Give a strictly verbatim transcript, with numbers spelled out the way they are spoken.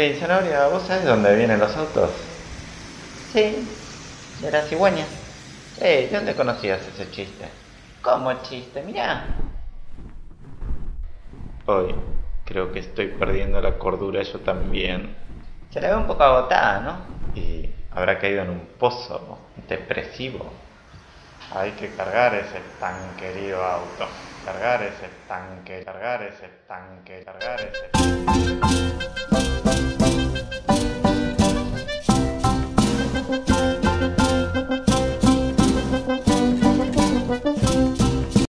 Hey, Zanahoria, ¿vos sabés dónde vienen los autos? Sí, de la cigüeña. Hey, ¿de dónde conocías ese chiste? ¿Cómo chiste? Mirá. Hoy creo que estoy perdiendo la cordura yo también. Se la ve un poco agotada, ¿no? Y habrá caído en un pozo depresivo. Hay que cargar ese tan querido auto. Cargar ese tanque, cargar ese tanque, cargar ese tanque.